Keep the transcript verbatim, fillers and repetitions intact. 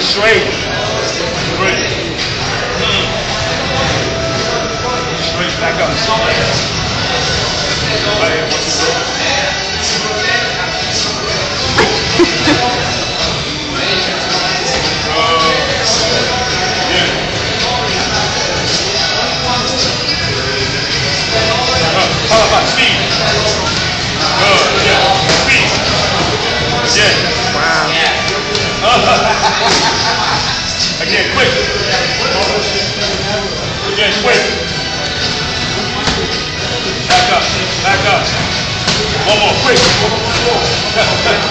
Straight. Straight. Straight. Back up. Right. Speed. Good. Yeah. Speed. Yeah. Wow. Again, quick. Again, quick. Back up. Back up. One more, quick.